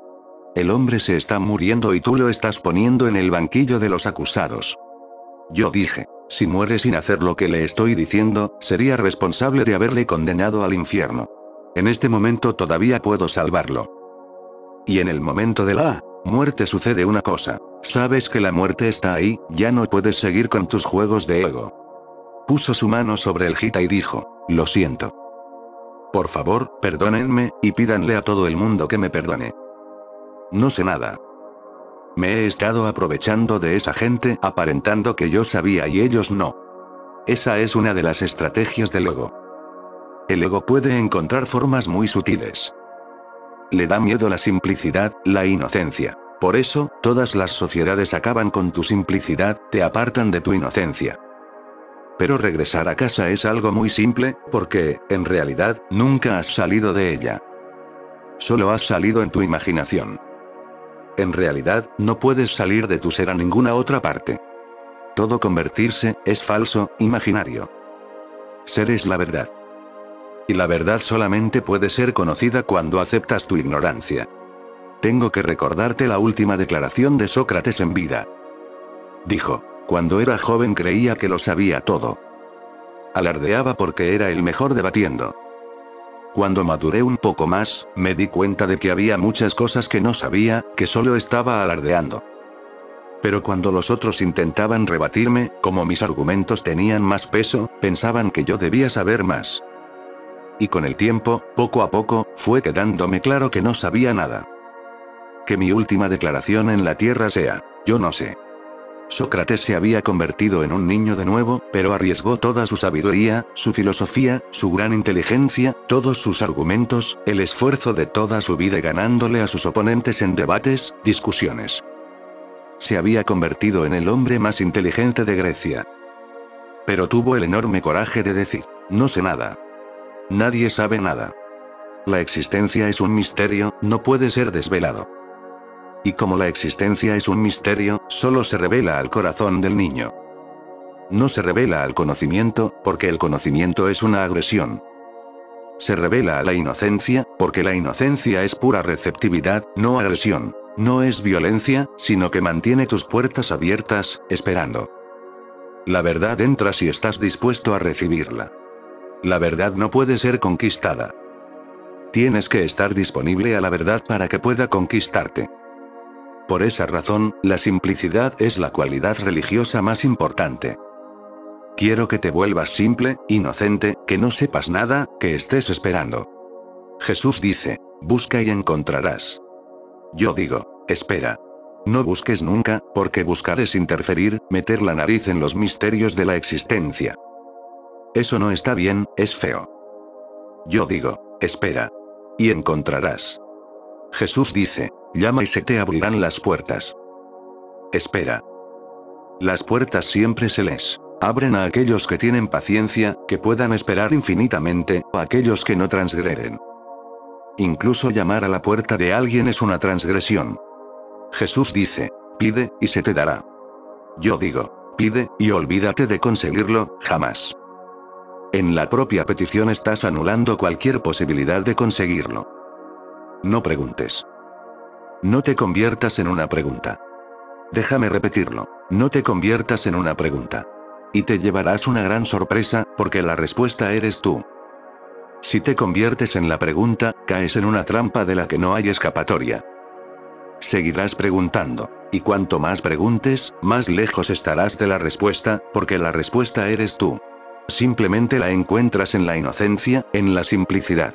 El hombre se está muriendo y tú lo estás poniendo en el banquillo de los acusados. Yo dije, si muere sin hacer lo que le estoy diciendo, sería responsable de haberle condenado al infierno. En este momento todavía puedo salvarlo. Y en el momento de la muerte sucede una cosa, sabes que la muerte está ahí, ya no puedes seguir con tus juegos de ego. Puso su mano sobre el Gita y dijo, lo siento. Por favor, perdónenme, y pídanle a todo el mundo que me perdone. No sé nada. Me he estado aprovechando de esa gente, aparentando que yo sabía y ellos no. Esa es una de las estrategias del ego. El ego puede encontrar formas muy sutiles. Le da miedo la simplicidad, la inocencia. Por eso, todas las sociedades acaban con tu simplicidad, te apartan de tu inocencia. Pero regresar a casa es algo muy simple, porque, en realidad, nunca has salido de ella. Solo has salido en tu imaginación. En realidad, no puedes salir de tu ser a ninguna otra parte. Todo convertirse, es falso, imaginario. Ser es la verdad. Y la verdad solamente puede ser conocida cuando aceptas tu ignorancia. Tengo que recordarte la última declaración de Sócrates en vida. Dijo, cuando era joven creía que lo sabía todo. alardeaba porque era el mejor debatiendo. Cuando maduré un poco más, me di cuenta de que había muchas cosas que no sabía, que solo estaba alardeando. Pero cuando los otros intentaban rebatirme, como mis argumentos tenían más peso, pensaban que yo debía saber más. Y con el tiempo, poco a poco, fue quedándome claro que no sabía nada. Que mi última declaración en la tierra sea: yo no sé. Sócrates se había convertido en un niño de nuevo, pero arriesgó toda su sabiduría, su filosofía, su gran inteligencia, todos sus argumentos, el esfuerzo de toda su vida ganándole a sus oponentes en debates, discusiones. Se había convertido en el hombre más inteligente de Grecia. Pero tuvo el enorme coraje de decir: no sé nada. Nadie sabe nada. La existencia es un misterio, no puede ser desvelado. Y como la existencia es un misterio, solo se revela al corazón del niño. No se revela al conocimiento, porque el conocimiento es una agresión. Se revela a la inocencia, porque la inocencia es pura receptividad, no agresión. No es violencia, sino que mantiene tus puertas abiertas, esperando. La verdad entra si estás dispuesto a recibirla. La verdad no puede ser conquistada. Tienes que estar disponible a la verdad para que pueda conquistarte. Por esa razón, la simplicidad es la cualidad religiosa más importante. Quiero que te vuelvas simple, inocente, que no sepas nada, que estés esperando. Jesús dice: busca y encontrarás. Yo digo: espera. No busques nunca, porque buscar es interferir, meter la nariz en los misterios de la existencia. Eso no está bien, es feo. Yo digo: espera. Y encontrarás. Jesús dice: llama y se te abrirán las puertas. Espera. Las puertas siempre se les abren a aquellos que tienen paciencia, que puedan esperar infinitamente, o a aquellos que no transgreden. Incluso llamar a la puerta de alguien es una transgresión. Jesús dice: pide, y se te dará. Yo digo: pide, y olvídate de conseguirlo, jamás. En la propia petición estás anulando cualquier posibilidad de conseguirlo. No preguntes. No te conviertas en una pregunta. Déjame repetirlo: no te conviertas en una pregunta. Y te llevarás una gran sorpresa, porque la respuesta eres tú. Si te conviertes en la pregunta, caes en una trampa de la que no hay escapatoria. Seguirás preguntando, y cuanto más preguntes, más lejos estarás de la respuesta, porque la respuesta eres tú. Simplemente la encuentras en la inocencia, en la simplicidad.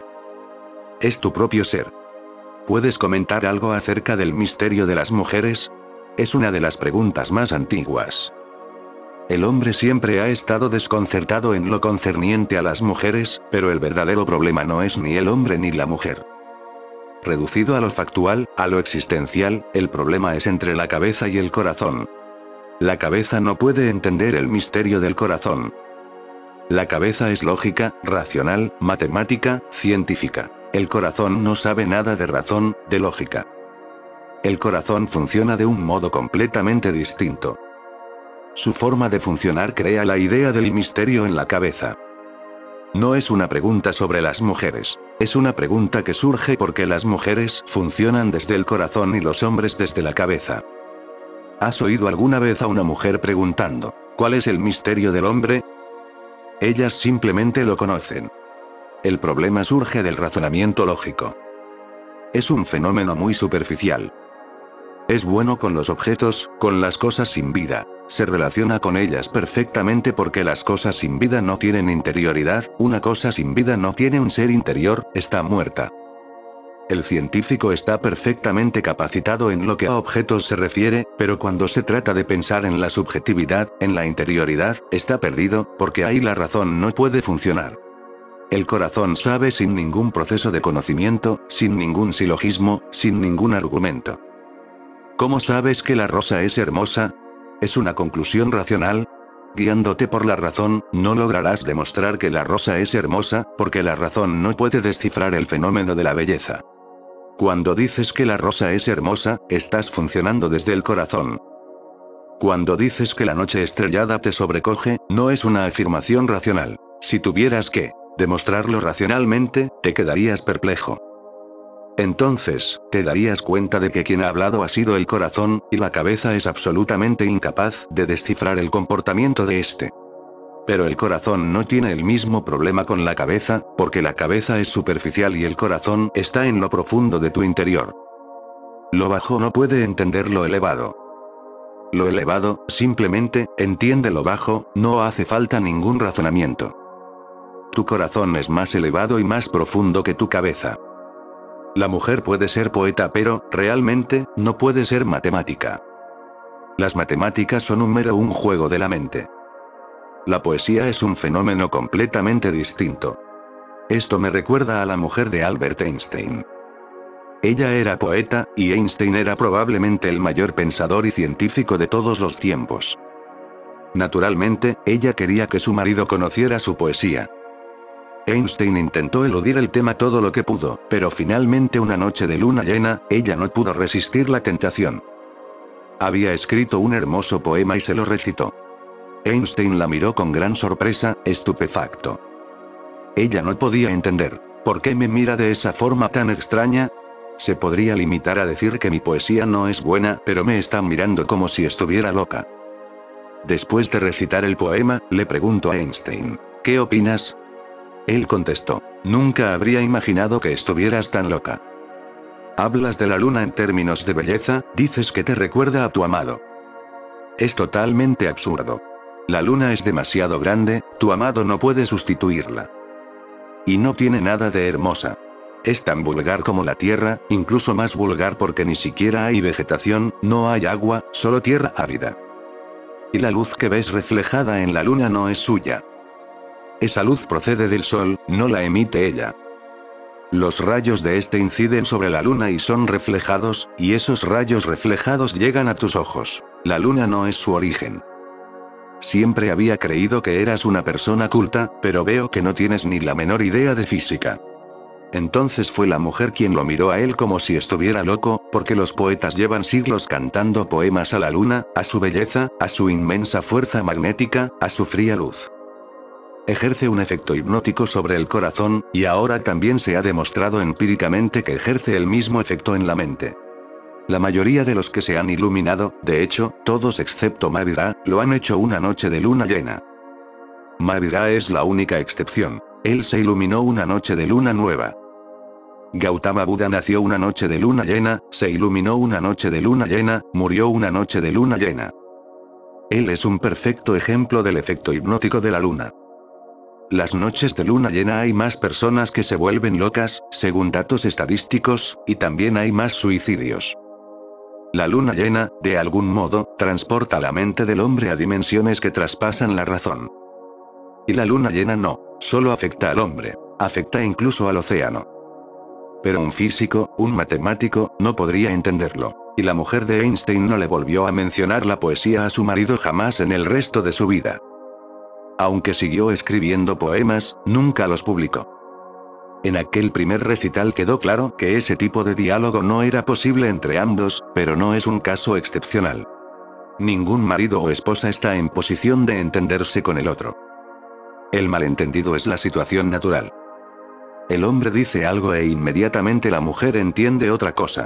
Es tu propio ser. ¿Puedes comentar algo acerca del misterio de las mujeres? Es una de las preguntas más antiguas. El hombre siempre ha estado desconcertado en lo concerniente a las mujeres, pero el verdadero problema no es ni el hombre ni la mujer. Reducido a lo factual, a lo existencial, el problema es entre la cabeza y el corazón. La cabeza no puede entender el misterio del corazón. La cabeza es lógica, racional, matemática, científica. El corazón no sabe nada de razón, de lógica. El corazón funciona de un modo completamente distinto. Su forma de funcionar crea la idea del misterio en la cabeza. No es una pregunta sobre las mujeres. Es una pregunta que surge porque las mujeres funcionan desde el corazón y los hombres desde la cabeza. ¿Has oído alguna vez a una mujer preguntando: ¿cuál es el misterio del hombre? Ellas simplemente lo conocen. El problema surge del razonamiento lógico. Es un fenómeno muy superficial. Es bueno con los objetos, con las cosas sin vida. Se relaciona con ellas perfectamente porque las cosas sin vida no tienen interioridad, una cosa sin vida no tiene un ser interior, está muerta. El científico está perfectamente capacitado en lo que a objetos se refiere, pero cuando se trata de pensar en la subjetividad, en la interioridad, está perdido, porque ahí la razón no puede funcionar. El corazón sabe sin ningún proceso de conocimiento, sin ningún silogismo, sin ningún argumento. ¿Cómo sabes que la rosa es hermosa? ¿Es una conclusión racional? Guiándote por la razón, no lograrás demostrar que la rosa es hermosa, porque la razón no puede descifrar el fenómeno de la belleza. Cuando dices que la rosa es hermosa, estás funcionando desde el corazón. Cuando dices que la noche estrellada te sobrecoge, no es una afirmación racional. Si tuvieras que demostrarlo racionalmente, te quedarías perplejo. Entonces, te darías cuenta de que quien ha hablado ha sido el corazón, y la cabeza es absolutamente incapaz de descifrar el comportamiento de este. Pero el corazón no tiene el mismo problema con la cabeza, porque la cabeza es superficial y el corazón está en lo profundo de tu interior. Lo bajo no puede entender lo elevado. Lo elevado, simplemente, entiende lo bajo, no hace falta ningún razonamiento. Tu corazón es más elevado y más profundo que tu cabeza. La mujer puede ser poeta pero, realmente, no puede ser matemática. Las matemáticas son un mero un juego de la mente. La poesía es un fenómeno completamente distinto. Esto me recuerda a la mujer de Albert Einstein. Ella era poeta, y Einstein era probablemente el mayor pensador y científico de todos los tiempos. Naturalmente, ella quería que su marido conociera su poesía. Einstein intentó eludir el tema todo lo que pudo, pero finalmente una noche de luna llena, ella no pudo resistir la tentación. Había escrito un hermoso poema y se lo recitó. Einstein la miró con gran sorpresa, estupefacto. Ella no podía entender, ¿por qué me mira de esa forma tan extraña? Se podría limitar a decir que mi poesía no es buena, pero me está mirando como si estuviera loca. Después de recitar el poema, le preguntó a Einstein, ¿qué opinas? Él contestó, nunca habría imaginado que estuvieras tan loca. Hablas de la luna en términos de belleza, dices que te recuerda a tu amado. Es totalmente absurdo. La luna es demasiado grande, tu amado no puede sustituirla. Y no tiene nada de hermosa. Es tan vulgar como la tierra, incluso más vulgar porque ni siquiera hay vegetación, no hay agua, solo tierra árida. Y la luz que ves reflejada en la luna no es suya. Esa luz procede del sol, no la emite ella. Los rayos de este inciden sobre la luna y son reflejados, y esos rayos reflejados llegan a tus ojos. La luna no es su origen. Siempre había creído que eras una persona culta, pero veo que no tienes ni la menor idea de física. Entonces fue la mujer quien lo miró a él como si estuviera loco, porque los poetas llevan siglos cantando poemas a la luna, a su belleza, a su inmensa fuerza magnética, a su fría luz. Ejerce un efecto hipnótico sobre el corazón, y ahora también se ha demostrado empíricamente que ejerce el mismo efecto en la mente. La mayoría de los que se han iluminado, de hecho, todos excepto Mahavira, lo han hecho una noche de luna llena. Mahavira es la única excepción. Él se iluminó una noche de luna nueva. Gautama Buda nació una noche de luna llena, se iluminó una noche de luna llena, murió una noche de luna llena. Él es un perfecto ejemplo del efecto hipnótico de la luna. Las noches de luna llena hay más personas que se vuelven locas, según datos estadísticos, y también hay más suicidios. La luna llena, de algún modo, transporta la mente del hombre a dimensiones que traspasan la razón. Y la luna llena no, solo afecta al hombre, afecta incluso al océano. Pero un físico, un matemático, no podría entenderlo, y la mujer de Einstein no le volvió a mencionar la poesía a su marido jamás en el resto de su vida. Aunque siguió escribiendo poemas, nunca los publicó. En aquel primer recital quedó claro que ese tipo de diálogo no era posible entre ambos, pero no es un caso excepcional. Ningún marido o esposa está en posición de entenderse con el otro. El malentendido es la situación natural. El hombre dice algo e inmediatamente la mujer entiende otra cosa.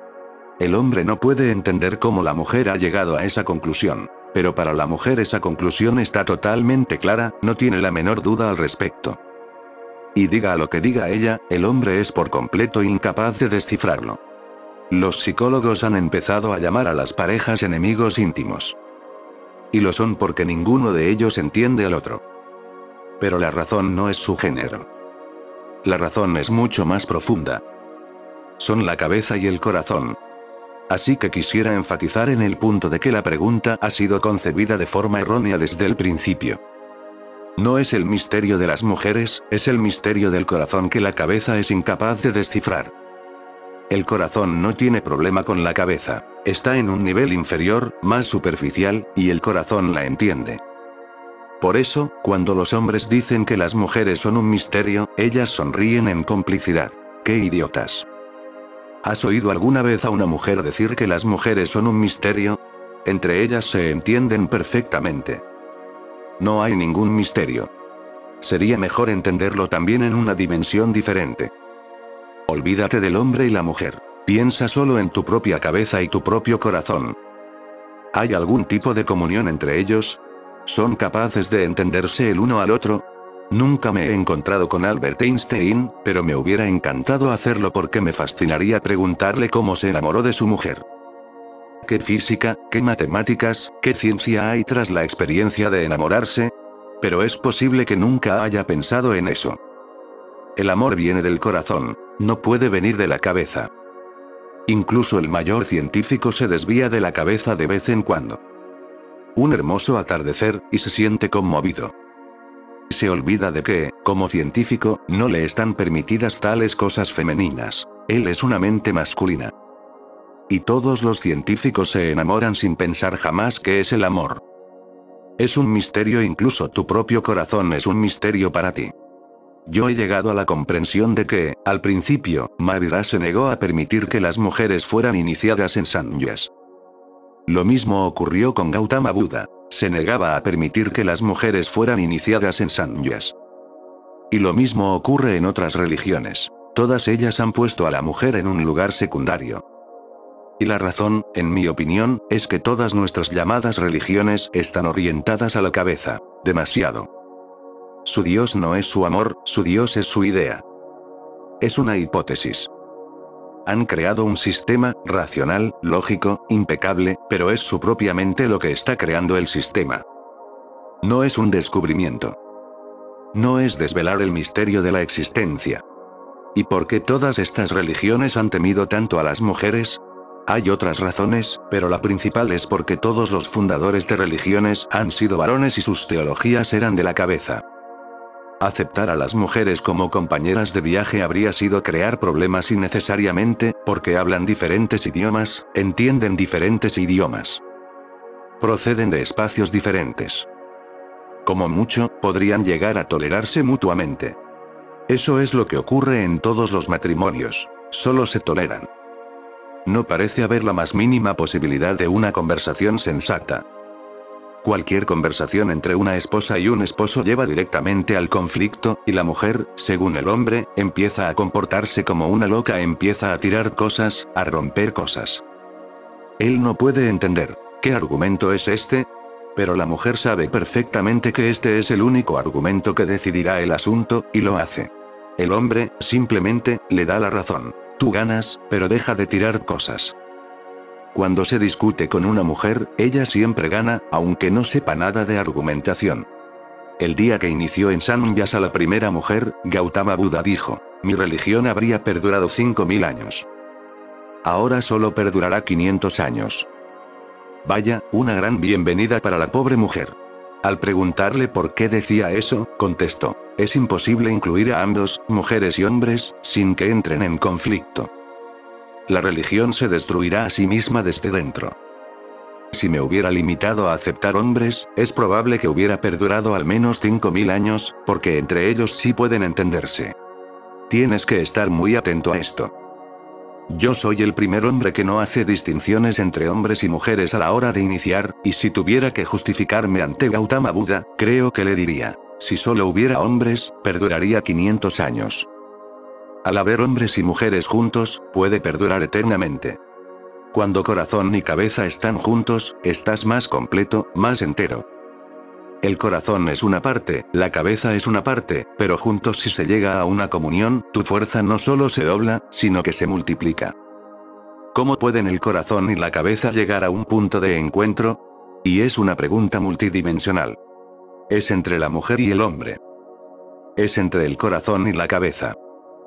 El hombre no puede entender cómo la mujer ha llegado a esa conclusión. Pero para la mujer esa conclusión está totalmente clara, no tiene la menor duda al respecto. Y diga lo que diga ella, el hombre es por completo incapaz de descifrarlo. Los psicólogos han empezado a llamar a las parejas enemigos íntimos. Y lo son porque ninguno de ellos entiende al otro. Pero la razón no es su género. La razón es mucho más profunda. Son la cabeza y el corazón. Así que quisiera enfatizar en el punto de que la pregunta ha sido concebida de forma errónea desde el principio. No es el misterio de las mujeres, es el misterio del corazón que la cabeza es incapaz de descifrar. El corazón no tiene problema con la cabeza, está en un nivel inferior, más superficial, y el corazón la entiende. Por eso, cuando los hombres dicen que las mujeres son un misterio, ellas sonríen en complicidad. ¡Qué idiotas! ¿Has oído alguna vez a una mujer decir que las mujeres son un misterio? Entre ellas se entienden perfectamente. No hay ningún misterio. Sería mejor entenderlo también en una dimensión diferente. Olvídate del hombre y la mujer. Piensa solo en tu propia cabeza y tu propio corazón. ¿Hay algún tipo de comunión entre ellos? ¿Son capaces de entenderse el uno al otro? Nunca me he encontrado con Albert Einstein, pero me hubiera encantado hacerlo porque me fascinaría preguntarle cómo se enamoró de su mujer. ¿Qué física, qué matemáticas, qué ciencia hay tras la experiencia de enamorarse? Pero es posible que nunca haya pensado en eso. El amor viene del corazón, no puede venir de la cabeza. Incluso el mayor científico se desvía de la cabeza de vez en cuando. Un hermoso atardecer, y se siente conmovido. Se olvida de que, como científico, no le están permitidas tales cosas femeninas. Él es una mente masculina. Y todos los científicos se enamoran sin pensar jamás qué es el amor. Es un misterio, incluso tu propio corazón es un misterio para ti. Yo he llegado a la comprensión de que, al principio, Mahavira se negó a permitir que las mujeres fueran iniciadas en sanyas. Lo mismo ocurrió con Gautama Buda. Se negaba a permitir que las mujeres fueran iniciadas en sanyas. Y lo mismo ocurre en otras religiones. Todas ellas han puesto a la mujer en un lugar secundario. Y la razón, en mi opinión, es que todas nuestras llamadas religiones están orientadas a la cabeza. Demasiado. Su Dios no es su amor, su Dios es su idea. Es una hipótesis. Han creado un sistema, racional, lógico, impecable, pero es su propia mente lo que está creando el sistema. No es un descubrimiento. No es desvelar el misterio de la existencia. ¿Y por qué todas estas religiones han temido tanto a las mujeres? Hay otras razones, pero la principal es porque todos los fundadores de religiones han sido varones y sus teologías eran de la cabeza. Aceptar a las mujeres como compañeras de viaje habría sido crear problemas innecesariamente, porque hablan diferentes idiomas, entienden diferentes idiomas. Proceden de espacios diferentes. Como mucho, podrían llegar a tolerarse mutuamente. Eso es lo que ocurre en todos los matrimonios. Solo se toleran. No parece haber la más mínima posibilidad de una conversación sensata. Cualquier conversación entre una esposa y un esposo lleva directamente al conflicto, y la mujer, según el hombre, empieza a comportarse como una loca, empieza a tirar cosas, a romper cosas. Él no puede entender, ¿qué argumento es este? Pero la mujer sabe perfectamente que este es el único argumento que decidirá el asunto, y lo hace. El hombre, simplemente, le da la razón. Tú ganas, pero deja de tirar cosas. Cuando se discute con una mujer, ella siempre gana, aunque no sepa nada de argumentación. El día que inició en sanyasa la primera mujer, Gautama Buda dijo, mi religión habría perdurado cinco mil años. Ahora solo perdurará quinientos años. Vaya, una gran bienvenida para la pobre mujer. Al preguntarle por qué decía eso, contestó, es imposible incluir a ambos, mujeres y hombres, sin que entren en conflicto. La religión se destruirá a sí misma desde dentro. Si me hubiera limitado a aceptar hombres, es probable que hubiera perdurado al menos cinco mil años, porque entre ellos sí pueden entenderse. Tienes que estar muy atento a esto. Yo soy el primer hombre que no hace distinciones entre hombres y mujeres a la hora de iniciar, y si tuviera que justificarme ante Gautama Buda, creo que le diría, si solo hubiera hombres, perduraría quinientos años. Al haber hombres y mujeres juntos, puede perdurar eternamente. Cuando corazón y cabeza están juntos, estás más completo, más entero. El corazón es una parte, la cabeza es una parte, pero juntos si se llega a una comunión, tu fuerza no solo se dobla, sino que se multiplica. ¿Cómo pueden el corazón y la cabeza llegar a un punto de encuentro? Y es una pregunta multidimensional. Es entre la mujer y el hombre. Es entre el corazón y la cabeza.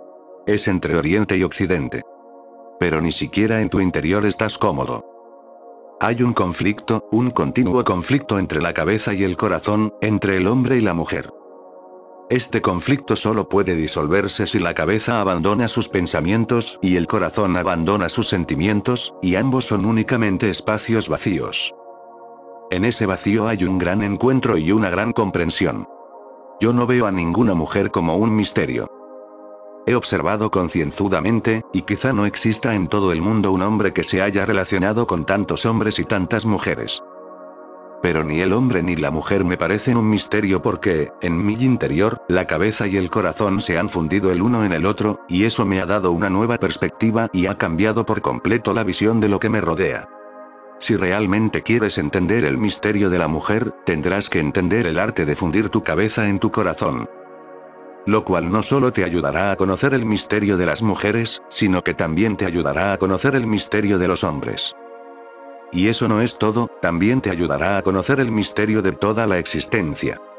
Es entre Oriente y Occidente. Pero ni siquiera en tu interior estás cómodo. Hay un conflicto, un continuo conflicto entre la cabeza y el corazón, entre el hombre y la mujer. Este conflicto solo puede disolverse si la cabeza abandona sus pensamientos, y el corazón abandona sus sentimientos, y ambos son únicamente espacios vacíos. En ese vacío hay un gran encuentro y una gran comprensión. Yo no veo a ninguna mujer como un misterio. He observado concienzudamente, y quizá no exista en todo el mundo un hombre que se haya relacionado con tantos hombres y tantas mujeres. Pero ni el hombre ni la mujer me parecen un misterio porque, en mi interior, la cabeza y el corazón se han fundido el uno en el otro, y eso me ha dado una nueva perspectiva y ha cambiado por completo la visión de lo que me rodea. Si realmente quieres entender el misterio de la mujer, tendrás que entender el arte de fundir tu cabeza en tu corazón. Lo cual no solo te ayudará a conocer el misterio de las mujeres, sino que también te ayudará a conocer el misterio de los hombres. Y eso no es todo, también te ayudará a conocer el misterio de toda la existencia.